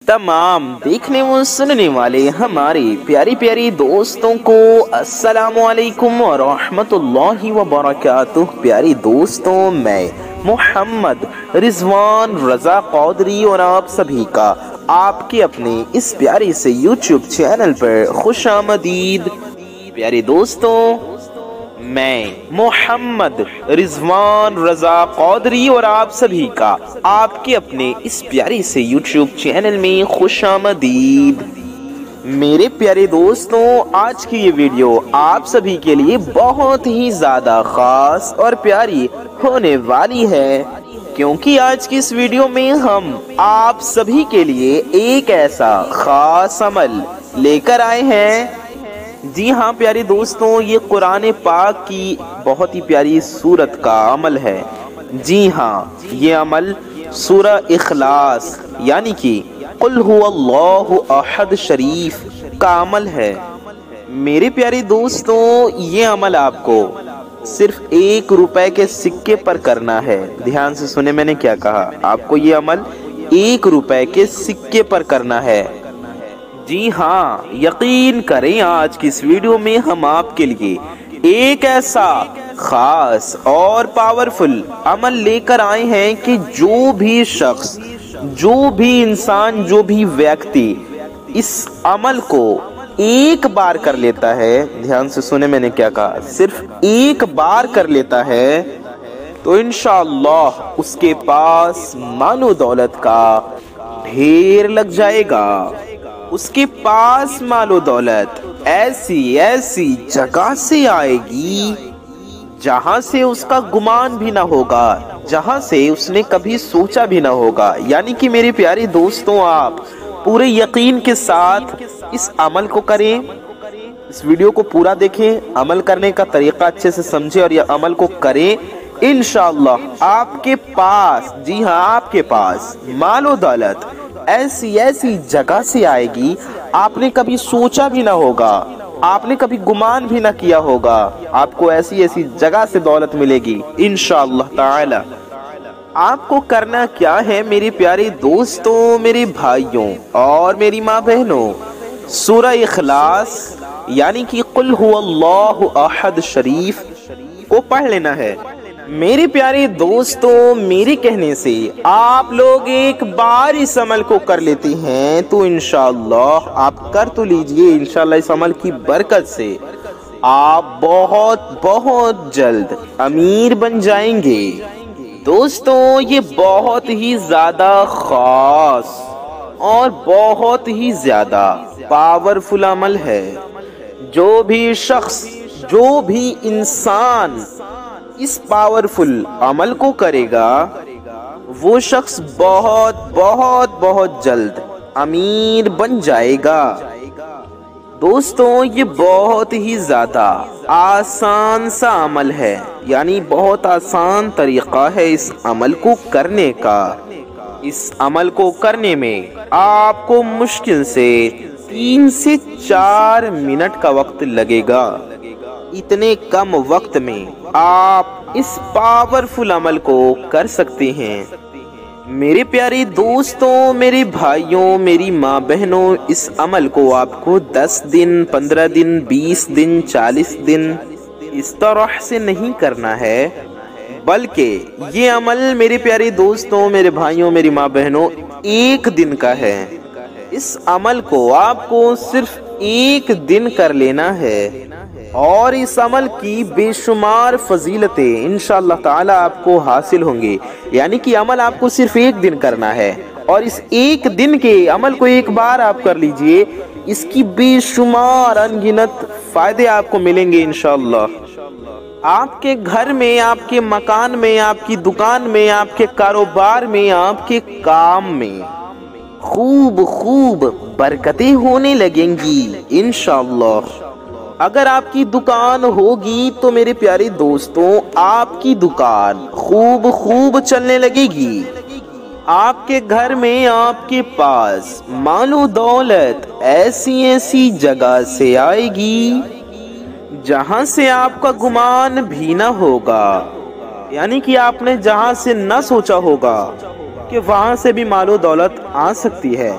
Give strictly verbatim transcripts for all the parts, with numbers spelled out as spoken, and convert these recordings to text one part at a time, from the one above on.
तमाम देखने व सुनने वाले हमारे प्यारी प्यारी दोस्तों को अस्सलामु अलैकुम व रहमतुल्लाहि व बरकातुह। प्यारी दोस्तों, मैं मोहम्मद रिजवान रजा कौदरी और आप सभी का आपके अपने इस प्यारे से यूट्यूब चैनल पर खुशामदीद। प्यारे दोस्तों, मैं मोहम्मद रिजवान रजा कौदरी और आप सभी का आपके अपने इस प्यारे से यूट्यूब चैनल में खुशामदीद। मेरे प्यारे दोस्तों, आज की ये वीडियो आप सभी के लिए बहुत ही ज्यादा खास और प्यारी होने वाली है, क्योंकि आज की इस वीडियो में हम आप सभी के लिए एक ऐसा खास अमल लेकर आए हैं। जी हाँ प्यारे दोस्तों, ये कुरान पाक की बहुत ही प्यारी सूरत का अमल है। जी हाँ, ये अमल सूरा इखलास यानी कि कुल हुवल्लाहु अहद शरीफ का अमल है। मेरे प्यारे दोस्तों, ये अमल आपको सिर्फ एक रुपए के सिक्के पर करना है। ध्यान से सुने, मैंने क्या कहा, आपको ये अमल एक रुपए के सिक्के पर करना है। जी हाँ, यकीन करें, आज की इस वीडियो में हम आपके लिए एक ऐसा खास और पावरफुल अमल लेकर आए हैं कि जो भी शख्स, जो भी इंसान, जो भी व्यक्ति इस अमल को एक बार कर लेता है, ध्यान से सुने मैंने क्या कहा, सिर्फ एक बार कर लेता है, तो इंशाअल्लाह उसके पास मानो दौलत का ढेर लग जाएगा। उसके पास मालो दौलत ऐसी ऐसी जगह से आएगी जहां से उसका गुमान भी ना होगा, जहां से उसने कभी सोचा भी ना होगा। यानी कि मेरे प्यारे दोस्तों, आप पूरे यकीन के साथ इस अमल को करें, इस वीडियो को पूरा देखें, अमल करने का तरीका अच्छे से समझें और यह अमल को करें। इंशाअल्लाह आपके पास, जी हाँ आपके पास मालो दौलत ऐसी ऐसी जगह से आएगी आपने कभी सोचा भी ना होगा, आपने कभी गुमान भी ना किया होगा। आपको ऐसी ऐसी जगह से दौलत मिलेगी इंशाअल्लाह ताला। आपको करना क्या है मेरे प्यारे दोस्तों, मेरे भाइयों और मेरी माँ बहनों, सूरा इखलास यानी कि कुल हुवल्लाहु अहद शरीफ को पढ़ लेना है। मेरे प्यारे दोस्तों, मेरे कहने से आप लोग एक बार इस अमल को कर लेते हैं तो इंशाअल्लाह आप कर तो लीजिए, इंशाअल्लाह इस अमल की बरकत से आप बहुत बहुत जल्द अमीर बन जाएंगे। दोस्तों, ये बहुत ही ज्यादा खास और बहुत ही ज्यादा पावरफुल अमल है। जो भी शख्स, जो भी इंसान इस पावरफुल अमल को करेगा, वो शख्स बहुत बहुत बहुत जल्द अमीर बन जाएगा। दोस्तों, ये बहुत ही ज्यादा आसान सा अमल है, यानी बहुत आसान तरीका है इस अमल को करने का। इस अमल को करने में आपको मुश्किल से तीन से चार मिनट का वक्त लगेगा। इतने कम वक्त में आप इस पावरफुल अमल को कर सकते हैं। मेरे प्यारे दोस्तों, मेरे भाइयों, मेरी माँ बहनों, इस अमल को आपको दस दिन, पंद्रह दिन, बीस दिन, चालीस दिन इस तरह से नहीं करना है, बल्कि ये अमल मेरे प्यारे दोस्तों, मेरे भाइयों, मेरी माँ बहनों, एक दिन का है। इस अमल को आपको सिर्फ एक दिन कर लेना है और इस अमल की बेशुमार फजीलतें इंशाअल्लाह ताला आपको हासिल होंगी। यानी कि अमल आपको सिर्फ एक दिन करना है और इस एक दिन के अमल को एक बार आप कर लीजिए, इसकी बेशुमार अनगिनत फायदे आपको मिलेंगे इंशाअल्लाह। आपके घर में, आपके मकान में, आपकी दुकान में, आपके कारोबार में, आपके काम में खूब खूब बरकतें होने लगेंगी इंशाअल्लाह। अगर आपकी दुकान होगी तो मेरे प्यारे दोस्तों, आपकी दुकान खूब खूब चलने लगेगी। आपके घर में, आपके पास मालो दौलत ऐसी ऐसी जगह से आएगी जहां से आपका गुमान भी ना होगा। यानी कि आपने जहां से न सोचा होगा कि वहां से भी मालो दौलत आ सकती है,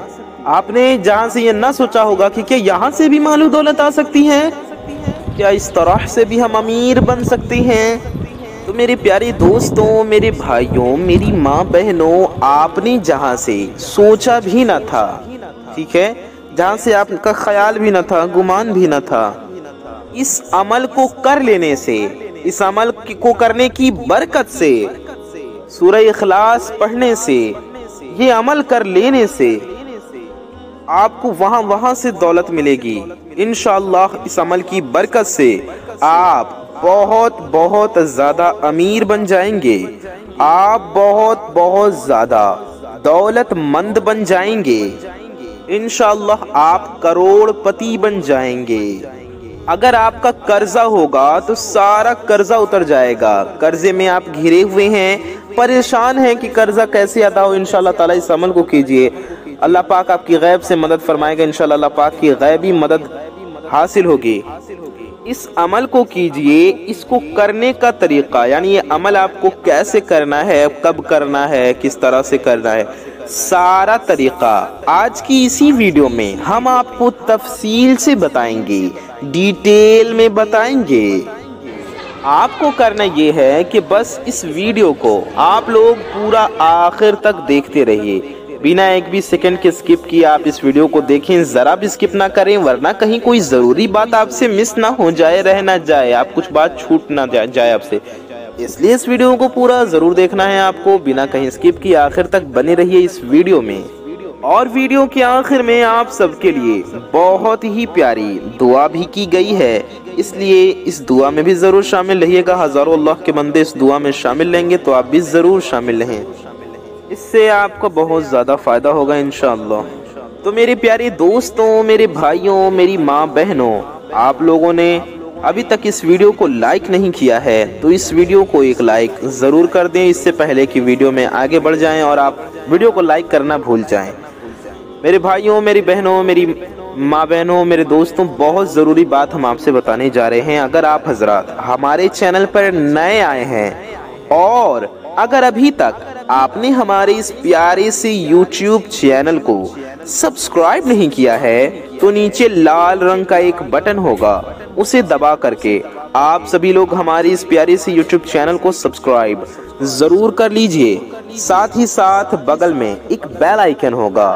आपने जहां से ये ना सोचा होगा कि क्या यहाँ से भी माल दौलत आ सकती है, क्या इस तरह से भी हम अमीर बन सकते हैं। तो मेरे प्यारे दोस्तों, मेरे भाइयों, मेरी माँ बहनों, आपने जहाँ से सोचा भी न था, ठीक है, जहाँ से आपका ख्याल भी न था, गुमान भी न था, इस अमल को कर लेने से, इस अमल को करने की बरकत से, सूरह इखलास पढ़ने से, ये अमल कर लेने से आपको वहाँ वहाँ से दौलत मिलेगी इंशाअल्लाह। इस अमल की बरकत से आप बहुत बहुत ज़्यादा अमीर बन जाएंगे, आप बहुत बहुत ज़्यादा दौलतमंद बन जाएंगे इंशाअल्लाह, आप करोड़पति बन जाएंगे। अगर आपका कर्जा होगा तो सारा कर्जा उतर जाएगा। कर्जे में आप घिरे हुए हैं, परेशान हैं कि कर्जा कैसे अदा हो, इंशाअल्लाह ताला इस अमल को कीजिए, अल्लाह पाक आपकी गैब से मदद फरमाएगा इंशाअल्लाह, अल्लाह पाक की गैबी मदद हासिल होगी। इस अमल को कीजिए। इसको करने का तरीका, यानी ये अमल आपको कैसे करना है, कब करना है, किस तरह से करना है, सारा तरीका आज की इसी वीडियो में हम आपको तफसील से बताएंगे, डिटेल में बताएंगे। आपको करना ये है कि बस इस वीडियो को आप लोग पूरा आखिर तक देखते रहिए, बिना एक भी सेकंड के स्किप किए आप इस वीडियो को देखें, जरा भी स्किप ना करें, वरना कहीं कोई जरूरी बात आपसे मिस ना हो जाए, रह ना जाए, आप कुछ बात छूट ना जाए आपसे। इसलिए इस वीडियो को पूरा जरूर देखना है आपको, बिना कहीं स्किप किए आखिर तक बने रहिए इस वीडियो में। और वीडियो के आखिर में आप सबके लिए बहुत ही प्यारी दुआ भी की गई है, इसलिए इस दुआ में भी जरूर शामिल रहिएगा। हजारों अल्लाह के बंदे इस दुआ में शामिल लेंगे, तो आप भी जरूर शामिल रहें, इससे आपको बहुत ज़्यादा फ़ायदा होगा इंशाअल्लाह। तो मेरे प्यारे दोस्तों, मेरे भाइयों, मेरी माँ बहनों, आप लोगों ने अभी तक इस वीडियो को लाइक नहीं किया है तो इस वीडियो को एक लाइक ज़रूर कर दें, इससे पहले कि वीडियो में आगे बढ़ जाएं और आप वीडियो को लाइक करना भूल जाएं। मेरे भाइयों, मेरी बहनों, मेरी माँ बहनों, मेरे दोस्तों, बहुत ज़रूरी बात हम आपसे बताने जा रहे हैं। अगर आप हजरात हमारे चैनल पर नए आए हैं और अगर अभी तक आपने हमारे इस प्यारे से यूट्यूब चैनल को सब्सक्राइब नहीं किया है तो नीचे लाल रंग का एक बटन होगा, उसे दबा करके आप सभी लोग हमारे इस प्यारे से यूट्यूब चैनल को सब्सक्राइब जरूर कर लीजिए। साथ ही साथ बगल में एक बेल आइकन होगा,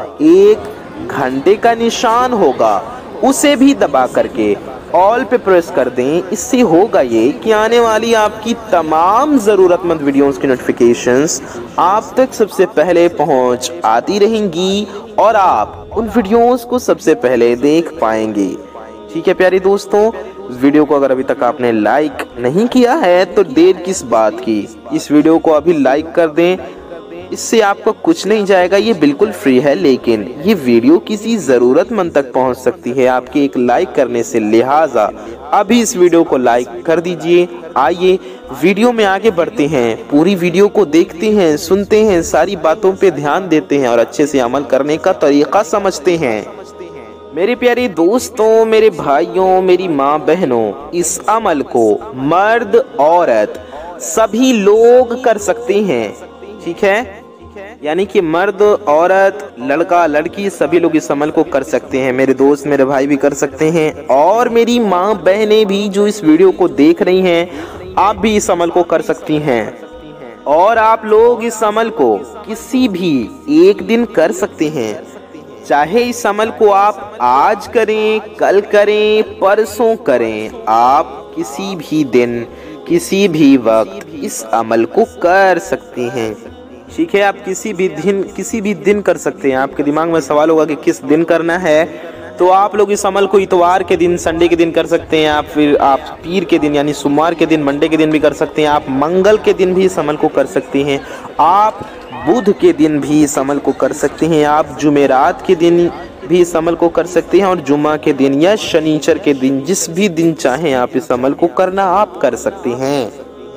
एक घंटे का निशान होगा, उसे भी दबा करके ऑल पे प्रेस कर दें। इससे होगा ये कि आने वाली आपकी तमाम ज़रूरतमंद वीडियोस की नोटिफिकेशंस आप तक सबसे पहले पहुंच आती रहेंगी और आप उन वीडियोस को सबसे पहले देख पाएंगे। ठीक है प्यारे दोस्तों, इस वीडियो को अगर अभी तक आपने लाइक नहीं किया है तो देर किस बात की, इस वीडियो को अभी लाइक कर दें, इससे आपको कुछ नहीं जाएगा, ये बिल्कुल फ्री है, लेकिन ये वीडियो किसी ज़रूरतमंद तक पहुंच सकती है आपके एक लाइक करने से, लिहाजा अभी इस वीडियो को लाइक कर दीजिए। आइए वीडियो में आगे बढ़ते हैं, पूरी वीडियो को देखते हैं, सुनते हैं, सारी बातों पे ध्यान देते हैं और अच्छे से अमल करने का तरीका समझते हैं। मेरे प्यारे दोस्तों, मेरे भाइयों, मेरी माँ बहनों, इस अमल को मर्द औरत सभी लोग कर सकते हैं, ठीक है, यानी कि मर्द औरत लड़का लड़की सभी लोग इस अमल को कर सकते हैं। मेरे दोस्त, मेरे भाई भी कर सकते हैं और मेरी माँ बहनें भी जो इस वीडियो को देख रही हैं, आप भी इस अमल को कर सकती हैं। और आप लोग इस अमल को किसी भी एक दिन कर सकते हैं, चाहे इस अमल को आप आज करें, कल करें, परसों करें, आप किसी भी दिन, किसी भी वक्त इस अमल को कर सकते हैं। ठीक है, आप किसी भी दिन किसी भी दिन कर सकते हैं। आपके दिमाग में सवाल होगा कि किस दिन करना है, तो आप लोग इस अमल को इतवार के दिन, संडे के दिन कर सकते हैं, आप फिर आप पीर के दिन यानी सोमवार के दिन, मंडे के दिन भी कर सकते हैं, आप मंगल के दिन भी इस अमल को कर सकते हैं, आप बुध के दिन भी इस अमल को कर सकते हैं, आप जुमेरात के दिन भी इस अमल को कर सकते हैं और जुम्मा के दिन या शनिचर के दिन, जिस भी दिन चाहें आप इस अमल को करना आप कर सकते हैं।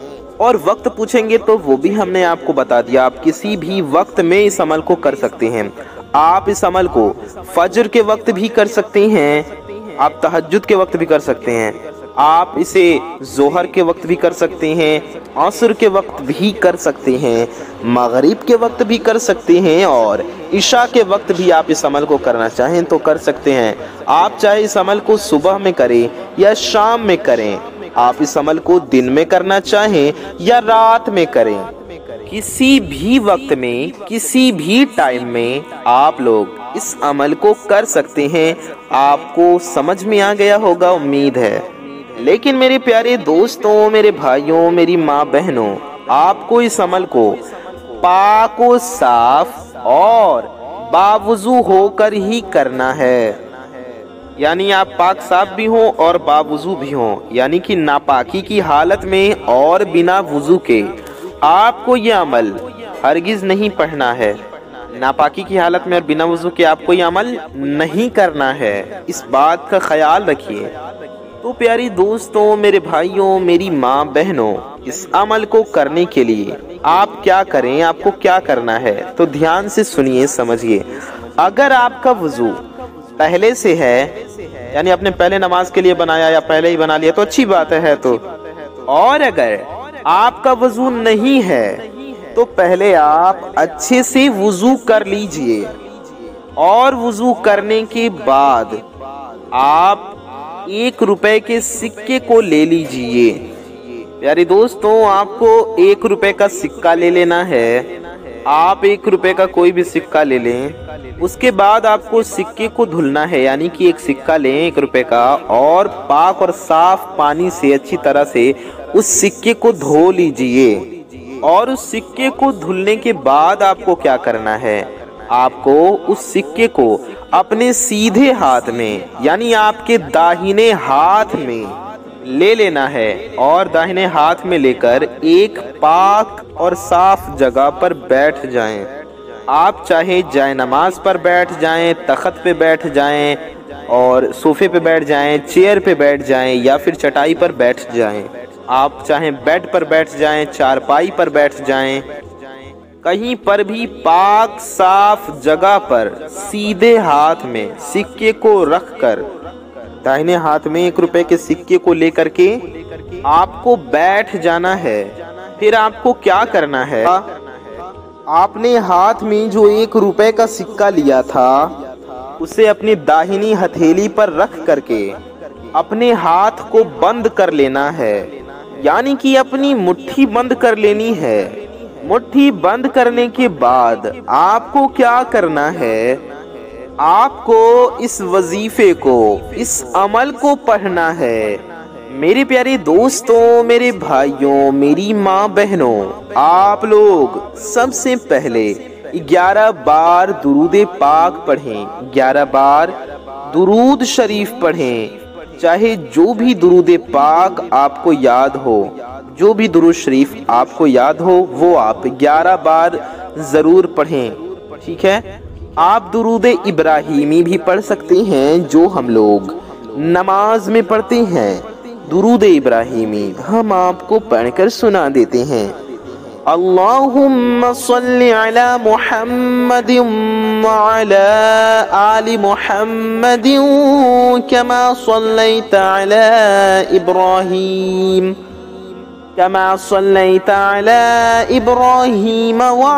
और वक्त पूछेंगे तो वो भी हमने आपको बता दिया, आप किसी भी वक्त में इस अमल को कर सकते हैं। आप इस अमल को फजर के वक्त भी कर सकते हैं, आप तहज्जुद के वक्त भी कर सकते हैं, آپ اسے ظہر کے وقت بھی کر سکتے ہیں، عصر کے وقت بھی کر سکتے ہیں، مغرب کے وقت بھی کر سکتے ہیں، اور عشاء کے وقت بھی آپ اس عمل کو کرنا چاہیں تو کر سکتے ہیں۔ آپ چاہے اس عمل کو صبح میں کریں یا شام میں کریں، آپ اس عمل کو دن میں کرنا چاہیں یا رات میں کریں، کسی بھی وقت میں کسی بھی ٹائم میں آپ لوگ اس عمل کو کر سکتے ہیں۔ آپ کو سمجھ میں آ گیا ہوگا، امید ہے۔ لیکن میرے پیارے دوستوں، میرے بھائیوں، میری ماں بہنوں، آپ کو اس عمل کو پاک و صاف اور باوضو ہو کر ہی کرنا ہے۔ یعنی آپ پاک صاف بھی ہوں اور باوضو بھی ہوں، یعنی کہ ناپاکی کی حالت میں اور بنا وضو کے آپ کو یہ عمل ہرگز نہیں پڑھنا ہے۔ ناپاکی کی حالت میں اور بنا وضو کے آپ کو یہ عمل نہیں کرنا ہے، اس بات کا خیال رکھیے۔ تو پیاری دوستوں، میرے بھائیوں، میری ماں بہنوں، اس عمل کو کرنے کے لیے آپ کیا کریں، آپ کو کیا کرنا ہے، تو دھیان سے سنیے، سمجھیے۔ اگر آپ کا وضو پہلے سے ہے، یعنی اپنے پہلے نماز کے لیے بنایا یا پہلے ہی بنا لیا تو اچھی بات ہے، تو اور اگر آپ کا وضو نہیں ہے تو پہلے آپ اچھے سے وضو کر لیجئے، اور وضو کرنے کے بعد آپ ایک روپے کے سکے کو لے لیجئے۔ پیارے دوستوں، آپ کو ایک روپے کا سکہ لے لینا ہے۔ آپ ایک روپے کا کوئی بھی سکہ لے لیں، اس کے بعد آپ کو سکے کو دھلنا ہے، یعنی کہ ایک سکہ لیں ایک روپے کا، اور پاک اور صاف پانی سے اچھی طرح سے اس سکے کو دھو لیجئے۔ اور اس سکے کو دھلنے کے بعد آپ کو کیا کرنا ہے، آپ کو اس سکے کو اپنے سیدھے ہاتھ میں، یعنی آپ کے داہنے ہاتھ میں لے لینا ہے، اور داہنے ہاتھ میں لے کر ایک پاک اور صاف جگہ پر بیٹھ جائیں۔ آپ چاہے جائے نماز پر بیٹھ جائیں، تخت پہ بیٹھ جائیں، اور صوفے پہ بیٹھ جائیں، چیئر پہ بیٹھ جائیں، یا پھر چٹائی پر بیٹھ جائیں۔ آپ چاہیں بیڈ پر بیٹھ جائیں، چارپائی پر بیٹھ جائیں، کہیں پر بھی پاک صاف جگہ پر سیدھے ہاتھ میں سکے کو رکھ کر، داہنے ہاتھ میں ایک روپے کے سکے کو لے کر کے آپ کو بیٹھ جانا ہے۔ پھر آپ کو کیا کرنا ہے، آپ نے ہاتھ میں جو ایک روپے کا سکہ لیا تھا اسے اپنی داہنی ہتھیلی پر رکھ کر کے اپنے ہاتھ کو بند کر لینا ہے، یعنی کہ اپنی مٹھی بند کر لینی ہے۔ مٹھی بند کرنے کے بعد آپ کو کیا کرنا ہے، آپ کو اس وظیفے کو، اس عمل کو پڑھنا ہے۔ میرے پیارے دوستوں، میرے بھائیوں، میری ماں بہنوں، آپ لوگ سب سے پہلے گیارہ بار درود پاک پڑھیں، گیارہ بار درود شریف پڑھیں، چاہے جو بھی درود پاک آپ کو یاد ہو، جو بھی درود شریف آپ کو یاد ہو وہ آپ گیارہ بار ضرور پڑھیں، ٹھیک ہے۔ آپ درود ابراہیمی بھی پڑھ سکتے ہیں، جو ہم لوگ نماز میں پڑھتے ہیں۔ درود ابراہیمی ہم آپ کو پڑھ کر سنا دیتے ہیں۔ اللہم صلی علی محمد وعلی آل محمد کما صلیت علی ابراہیم كما صليت على إبراهيم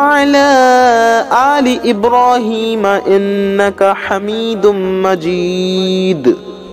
وعلى آل إبراهيم إنك حميد مجيد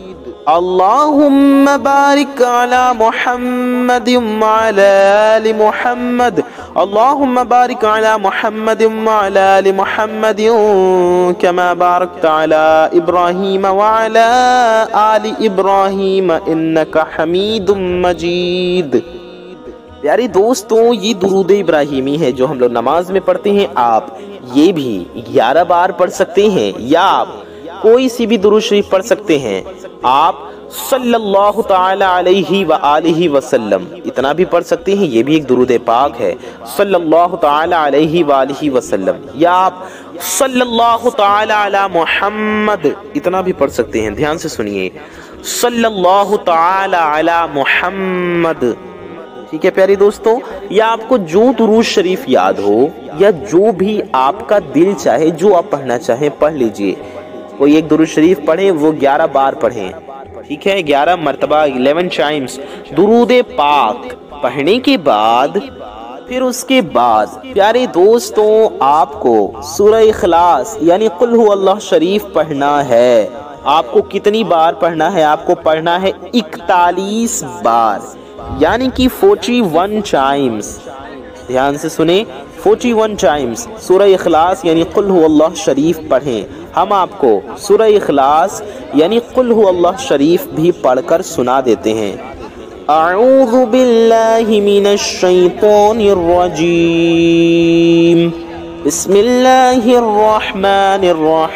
اللهم بارك على محمد وعلى آل محمد اللهم بارك على محمد وعلى آل محمد كما باركت على إبراهيم وعلى آل إبراهيم إنك حميد مجيد۔ پیارے دوستوں، یہ درود ابراہیمی ہے جو ہم لوگ نماز میں پڑھتے ہیں، آپ یہ بھی گیارہ بار پڑھ سکتے ہیں، یا آپ کوئی سی بھی درود شریف پڑھ سکتے ہیں۔ آپ صلی اللہ تعالی علیہ وآلہ وسلم اتنا بھی پڑھ سکتے ہیں، یہ بھی ایک درود پاک ہے، صلی اللہ تعالی علیہ وآلہ وسلم، یا آپ صلی اللہ تعالی علی محمد اتنا بھی پڑھ سکتے ہیں۔ دھیان سے سنیے، صلی اللہ تعالی علی محمد، ٹھیک ہے پیارے دوستوں۔ یا آپ کو جو درود شریف یاد ہو، یا جو بھی آپ کا دل چاہے، جو آپ پڑھنا چاہیں پڑھ لیجئے۔ کوئی ایک درود شریف پڑھیں، وہ گیارہ بار پڑھیں، ٹھیک ہے، گیارہ مرتبہ الیون ٹائمز درود پاک پڑھنے کے بعد پھر اس کے بعد پیارے دوستوں آپ کو سورہ اخلاص یعنی قل هو اللہ شریف پڑھنا ہے۔ آپ کو کتنی بار پڑھنا ہے؟ آپ کو پڑھنا ہے اکتالیس بار یعنی کہ فورٹی ون ٹائمز۔ دھیان سے سنیں، فورٹی ون ٹائمز سورہ اخلاص یعنی قل هو اللہ شریف پڑھیں۔ ہم آپ کو سورہ اخلاص یعنی قل هو اللہ شریف بھی پڑھ کر سنا دیتے ہیں۔ اعوذ باللہ من الشیطان الرجیم، بسم اللہ الرحمن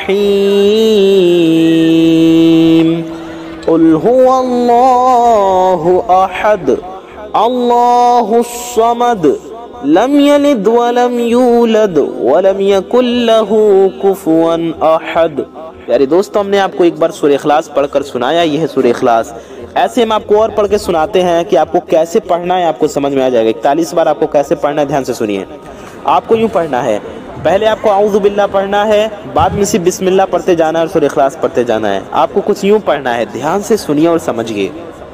الرحیم، قل هو اللہ احد اللہ الصمد لم یلد ولم یولد ولم یکن لہ کفوا احد۔ پیارے دوستو، ہم نے آپ کو ایک بار سورہ اخلاص پڑھ کر سنایا، یہ ہے سورہ اخلاص۔ ایسے ہم آپ کو اور پڑھ کے سناتے ہیں کہ آپ کو کیسے پڑھنا ہے، آپ کو سمجھ میں آ جائے گا۔ اکتالیس بار آپ کو کیسے پڑھنا ہے، دھیان سے سنیے۔ آپ کو یوں پڑھنا ہے، پہلے آپ کو اعوذ باللہ پڑھنا ہے، بعد میں صرف بسم اللہ پڑھتے جانا ہے اور سورہ اخلاص پڑھتے جانا ہے۔ آپ کو کچھ یوں پڑھنا ہے، دھیان سے سنیے اور سمجھیے۔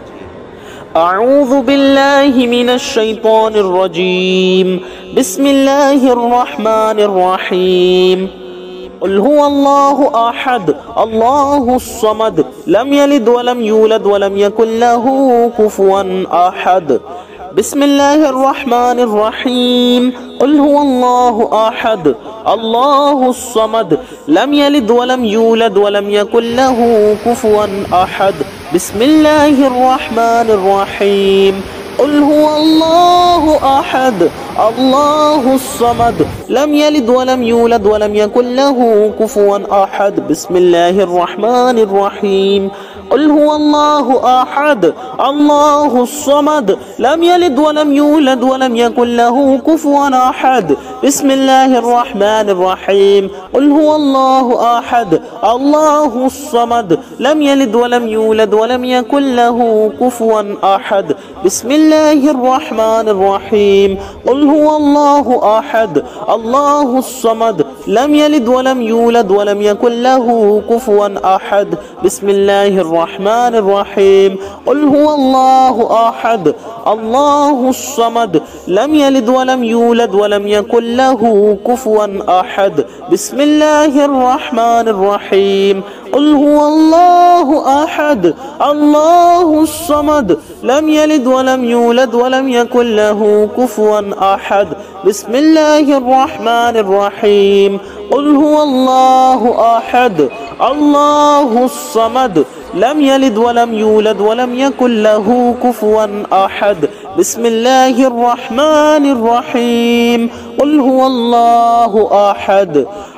اعوذ باللہ من الشیطان الرجیم، بسم اللہ الرحمن الرحیم، قل هو اللہ احد اللہ الصمد لم یلد ولم یولد ولم یکن لہ کفوا احد۔ بسم اللہ الرحمن الرحیم، قل هو اللہ احد اللہ الصمد لم یلد ولم یولد ولم یکن لہ کفوا احد۔ بسم اللہ الرحمن الرحیم، قل هو اللہ احد اللہ الصمد لم یلد ولم یولد ولم یکن لہ کفوا احد۔ بسم اللہ الرحمن الرحیم، قل هو اللہ احد اللہ الصمد لم یلد ولم یولد ولم یکن لہ کفوا احد۔ بسم اللہ الرحمن الرحیم، قل هو اللہ احد اللہ الصمد لم یلد ولم یولد ولم یکن لہ کفوا احد۔ بسم اللہ الرحمن الرحیم، قل هو اللہ احد اللہ الصمد لم یلد ولم یولد ولم یکن لہ کفوا احد۔ بسم اللہ الرحمن الرحیم، قل هو اللہ احد اللہ الصمد لم یلد ولم یولد ولم یکن لہ کفوا احد۔ بسم اللہ الرحمن الرحیم، قل هو اللہ احد اللہ الصمد لم یلد ولم یولد ولم یکن لہ کفوا احد۔ بسم اللہ الرحمن الرحیم، قل هو اللہ احد اللہ الصمد لم یلد ولم یولد ولم یکن لہ کفوا احد۔ بسم اللہ الرحمن الرحیم، قل هو اللہ احد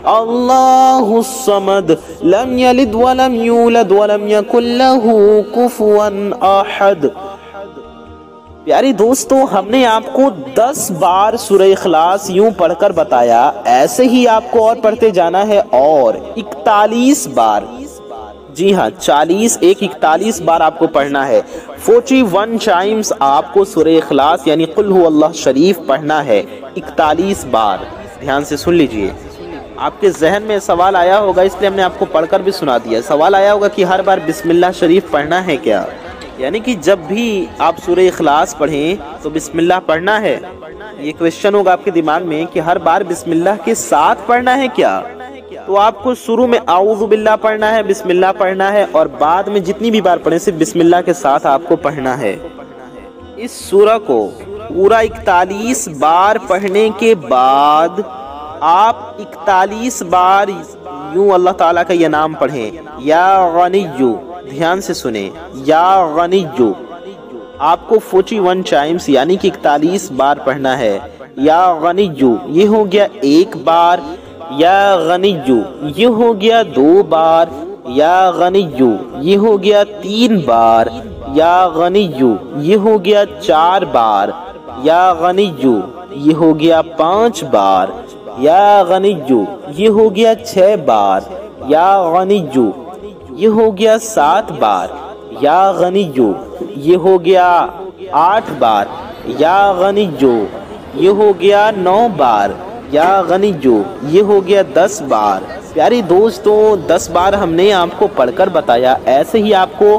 اللہ الصمد لم یلد ولم یولد ولم یکن لہ کفوا احد۔ پیاری دوستو، ہم نے آپ کو دس بار سورہ اخلاص یوں پڑھ کر بتایا، ایسے ہی آپ کو اور پڑھتے جانا ہے اور اکتالیس بار، جی ہاں چالیس ایک اکتالیس بار آپ کو پڑھنا ہے۔ فورٹی ون ٹائمز آپ کو سورہ اخلاص یعنی قل هو اللہ شریف پڑھنا ہے اکتالیس بار۔ دھیان سے سن لیجئے۔ آپ کے ذہن میں سوال آیا ہوگا، اس لیے ہم نے آپ کو پڑھ کر بھی سنا دیا۔ سوال آیا ہوگا کہ ہر بار بسم اللہ شریف پڑھنا ہے کیا؟ یعنی کہ جب بھی آپ سورہ اخلاص پڑھیں تو بسم اللہ پڑھنا ہے؟ یہ کویشچن ہوگا آپ کے دماغ میں کہ ہر بار بسم اللہ کے ساتھ پڑھنا ہے کیا؟ تو آپ کو شروع میں اعوذ باللہ پڑھنا ہے، بسم اللہ پڑھنا ہے، اور بعد میں جتنی بھی بار پڑھیں صرف بسم اللہ کے ساتھ آپ کو پڑھنا ہے۔ اس سورہ کو پورا اکتالیس بار پڑھنے کے بعد آپ اکتالیس بار یوں اللہ تعالیٰ کا یہ نام پڑھیں، یا غنیو۔ دھیان سے سنیں، یا غنیو آپ کو فورٹی ون ٹائمز یعنی کہ اکتالیس بار پڑھنا ہے۔ یا غنیو یہ ہو گیا ایک بار، یا غنیو یہ ہو گیا دو بار، یا غنیو یہ ہو گیا تین بار، یا غنیو یہ ہو گیا چار بار، یا غنیو یہ ہو گیا پانچ بار، یا غنیو یہ ہو گیا چھ بار، یا غنیو یہ ہو گیا سات بار، یا غنیو یہ ہو گیا آٹھ بار، یا غنیو یہ ہو گیا نو بار، یا غنیو یہ ہو گیا دس بار۔ پیاری دوستوں، دس بار ہم نے آپ کو پڑھ کر بتایا، ایسے ہی آپ کو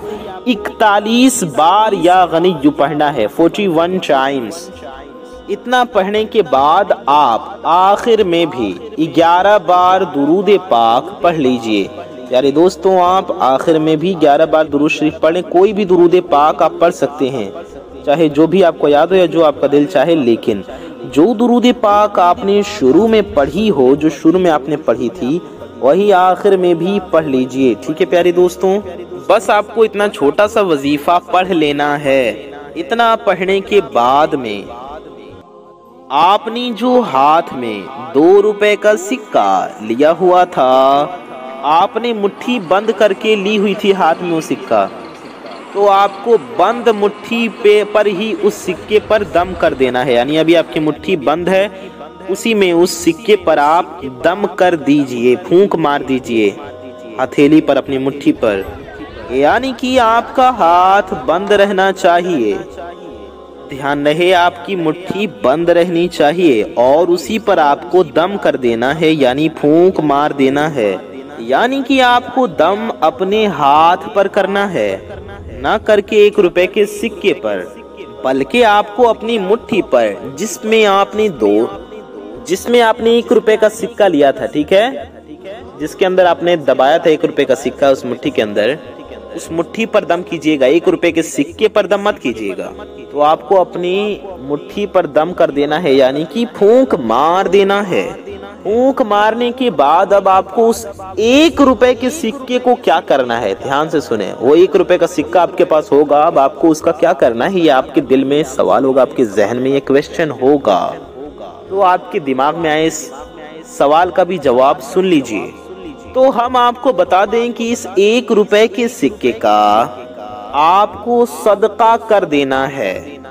इकतालीस बार या गनिय्यु पढ़ना है, इकतालीस टाइम्स। इतना पढ़ने के बाद आप आखिर में भी ग्यारह बार दुरूद पाक पढ़ लीजिए। यारे दोस्तों, आप आखिर में भी ग्यारह बार दुरूद शरीफ पढ़ें। कोई भी दुरूद पाक आप पढ़ सकते हैं, चाहे जो भी आपको याद हो या जो आपका दिल चाहे, लेकिन जो दुरूद पाक आपने शुरू में पढ़ी हो, जो शुरू में आपने पढ़ी थी, वही आखिर में भी पढ़ लीजिए। ठीक है प्यारे दोस्तों, बस आपको इतना छोटा सा वजीफा पढ़ लेना है। इतना पढ़ने के बाद में आपने जो हाथ में दो रुपए का सिक्का लिया हुआ था, आपने मुट्ठी बंद करके ली हुई थी हाथ में वो सिक्का, तो आपको बंद मुट्ठी पे पर ही उस सिक्के पर दम कर देना है। यानी अभी आपकी मुट्ठी बंद है, उसी में उस सिक्के पर आप दम कर दीजिए, फूंक मार दीजिए हथेली पर, अपनी मुट्ठी पर। यानी कि आपका हाथ बंद रहना चाहिए, ध्यान रहे आपकी मुट्ठी बंद रहनी चाहिए और उसी पर आपको दम कर देना है, यानी फूंक मार देना है। यानी कि आपको दम अपने हाथ पर करना है, ना करके एक रुपए के सिक्के पर, बल्कि आपको अपनी मुट्ठी पर, जिसमें आपने दो जिसमें आपने एक रुपए का सिक्का लिया था, ठीक है, जिसके अंदर आपने दबाया था एक रुपए का सिक्का, उस मुट्ठी के अंदर, उस मुट्ठी पर दम कीजिएगा, एक रुपए के सिक्के पर दम मत कीजिएगा। तो आपको अपनी मुट्ठी पर दम कर देना है, यानी कि फूंक मार देना है। फूंक मारने के बाद अब आपको उस एक रुपए के सिक्के को क्या करना है, ध्यान से सुने। वो एक रुपए का सिक्का आपके पास होगा, अब आपको उसका क्या करना है, ये आपके दिल में सवाल होगा, आपके जहन में ये क्वेश्चन होगा। तो आपके दिमाग में आए इस सवाल का भी जवाब सुन लीजिए। तो हम आपको बता दें कि इस एक रुपए के सिक्के का आपको सदका कर देना है,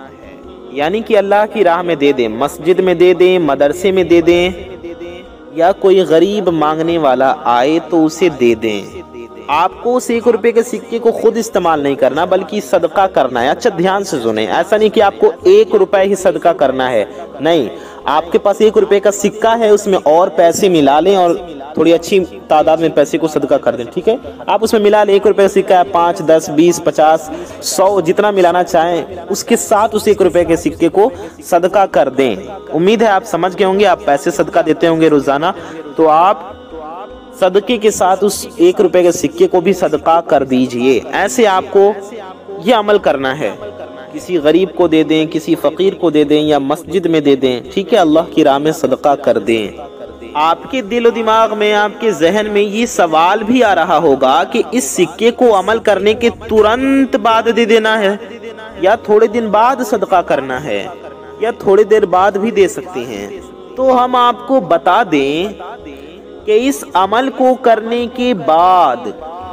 यानी कि अल्लाह की राह में दे दें, मस्जिद में दे दें, मदरसे में दे दें, या कोई गरीब मांगने वाला आए तो उसे दे दें। आपको उस एक रुपए के सिक्के को खुद इस्तेमाल नहीं करना, बल्कि सदका करना है। अच्छा ध्यान से सुने, ऐसा नहीं कि आपको एक रुपए ही सदका करना है, नहीं, आपके पास एक रुपए का सिक्का है, उसमें और पैसे मिला लें और थोड़ी अच्छी तादाद में पैसे को सदका कर दें, ठीक है। आप उसमें मिला लें, एक रुपए का सिक्का है, पाँच, दस, बीस, पचास, सौ, जितना मिलाना चाहें, उसके साथ उस एक रुपए के सिक्के को सदका कर दें। उम्मीद है आप समझ गए होंगे, आप पैसे सदका देते होंगे रोजाना, तो आप सदके के साथ उस एक रुपए के सिक्के को भी सदका कर दीजिए। ऐसे आपको ये अमल करना है, किसी गरीब को दे दें, किसी फकीर को दे दें, या मस्जिद में दे दें, ठीक है, अल्लाह की राह में सदका कर दें। आपके दिल और दिमाग में, आपके जहन में ये सवाल भी आ रहा होगा कि इस सिक्के को अमल करने के तुरंत बाद दे देना है, या थोड़े दिन बाद सदका करना है, या थोड़ी देर बाद भी दे सकते हैं। तो हम आपको बता दें कि इस अमल को करने के बाद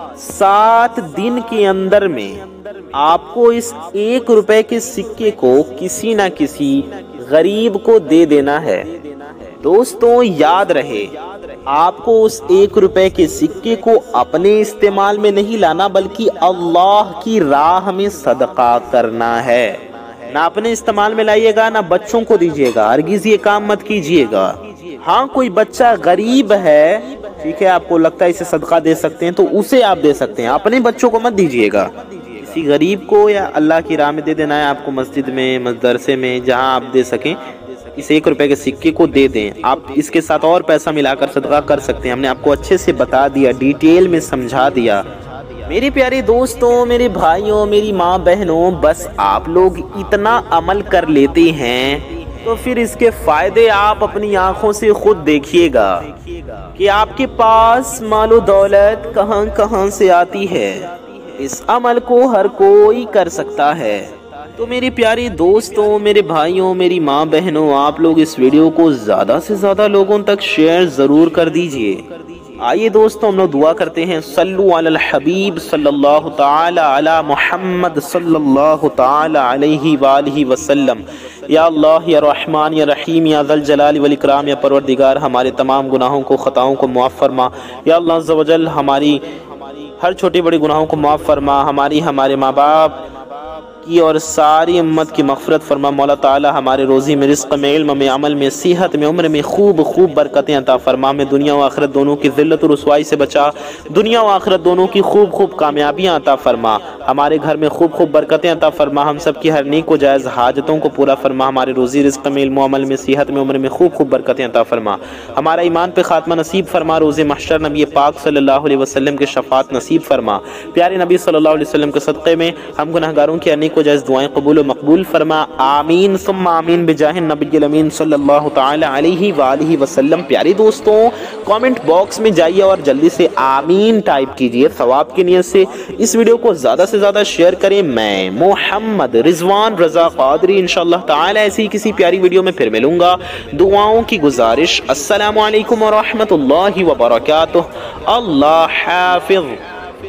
सात दिन के अंदर में आपको इस एक रुपए के सिक्के को किसी ना किसी गरीब को दे देना है। दोस्तों याद रहे, आपको उस एक रुपए के सिक्के को अपने इस्तेमाल में नहीं लाना, बल्कि अल्लाह की राह में सदका करना है। ना अपने इस्तेमाल में लाइएगा, ना बच्चों को दीजिएगा, हरगिज ये काम मत कीजिएगा। हाँ, कोई बच्चा गरीब है, ठीक है, आपको लगता है इसे सदका दे सकते हैं, तो उसे आप दे सकते हैं, अपने बच्चों को मत दीजिएगा। किसी गरीब को या अल्लाह की राह में दे देना है आपको, मस्जिद में, मदरसे में, जहां आप दे सकें, इस एक रुपए के सिक्के को दे दें। आप इसके साथ और पैसा मिलाकर सदका कर सकते हैं। हमने आपको अच्छे से बता दिया, डिटेल में समझा दिया। मेरे प्यारे दोस्तों, मेरे भाइयों, मेरी माँ बहनों, बस आप लोग इतना अमल कर लेते हैं तो फिर इसके फायदे आप अपनी आंखों से खुद देखिएगा कि आपके पास मालो दौलत कहां कहां से आती है। इस अमल को हर कोई कर सकता है। तो मेरे प्यारे दोस्तों, मेरे भाइयों, मेरी माँ बहनों, आप लोग इस वीडियो को ज़्यादा से ज़्यादा लोगों तक शेयर ज़रूर कर दीजिए। आइए दोस्तों, हम लोग दुआ करते हैं। सल्लु अलल हबीब सल्लल्लाहु ताला अला मुहम्मद सल्लल्लाहु ताला अलैहि वालिहि वसल्लम। या अल्लाह या रहमान या रहीम या ज़ल जलाल वल इकराम, या परवरदिगार हमारे तमाम गुनाहों को, ख़ताओं को मुआफ़ फरमा। या अल्लाह अज़्ज़ व जल हमारी हर छोटे बड़े गुनाहों को मुआफ़ फरमा। हमारी हमारे माँ बाप کی اور ساری امت کی مغفرت فرما مولا تعالی، ہمارے روزی میں، رزق میں، علم میں، عمل میں، صحت میں، عمر میں خوب خوب برکتیں عطا فرما، ہمیں دنیا و آخرت دونوں کی ذلت و رسوائی سے بچا، دنیا و آخرت دونوں کی خوب خوب کامیابیاں عطا فرما، ہمارے گھر میں خوب خوب برکتیں عطا فرما، ہم سب کی ہر نیک و جائز حاجتوں کو پورا فرما، ہمارے روزی رزق میں، علم و عمل میں، صحت میں، عمر میں خوب خوب برکتیں عطا فرما، ہمارا ایمان پہ خاتمہ نصیب فرما، روز محشر نبی پاک صلی اللہ علیہ وسلم کے شفاعت نصیب فرما، پیارے نبی صلی اللہ علیہ وسلم کے صدقے میں ہم گناہگاروں کی انیک و جائز دعائیں قبول و مقبول فرما، آمین ثم آمین بجاہ النبی الامین صلی اللہ تعالی علیہ وآلہ وسلم۔ پیارے دوستوں، کامنٹ باکس میں جائیے اور جلدی سے آمین ٹائپ کیجئے ثواب کی نیت سے، اس ویڈیو کو زیادہ سے زیادہ شیئر کریں۔ میں محمد رضوان رضا قادری انشاءاللہ تعالی ایسی کسی پیاری ویڈیو میں پھر ملوں گا، دعاؤں کی گزارش، السلام علیکم ورحمۃ اللہ وبرکاتہ، اللہ حافظ۔